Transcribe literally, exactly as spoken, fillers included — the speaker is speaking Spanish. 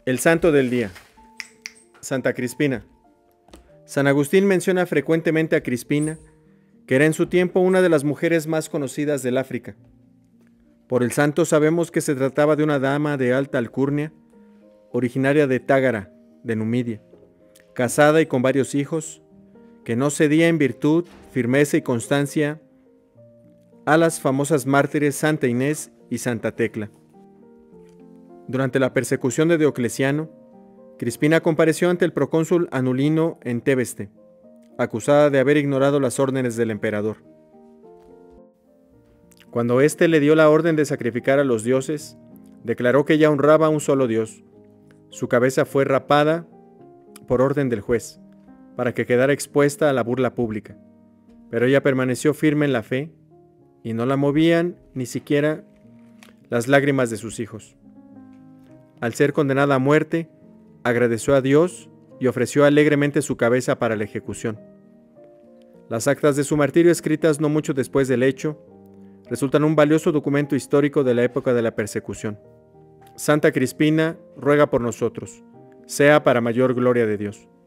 El santo del día. Santa Crispina. San Agustín menciona frecuentemente a Crispina, que era en su tiempo una de las mujeres más conocidas del África. Por el santo sabemos que se trataba de una dama de alta alcurnia, originaria de Tágara, de Numidia, casada y con varios hijos, que no cedía en virtud, firmeza y constancia a las famosas mártires Santa Inés y Santa Tecla. Durante la persecución de Diocleciano, Crispina compareció ante el procónsul Anulino en Tebeste, acusada de haber ignorado las órdenes del emperador. Cuando éste le dio la orden de sacrificar a los dioses, declaró que ella honraba a un solo dios. Su cabeza fue rapada por orden del juez, para que quedara expuesta a la burla pública. Pero ella permaneció firme en la fe, y no la movían ni siquiera las lágrimas de sus hijos. Al ser condenada a muerte, agradeció a Dios y ofreció alegremente su cabeza para la ejecución. Las actas de su martirio, escritas no mucho después del hecho, resultan un valioso documento histórico de la época de la persecución. Santa Crispina, ruega por nosotros, sea para mayor gloria de Dios.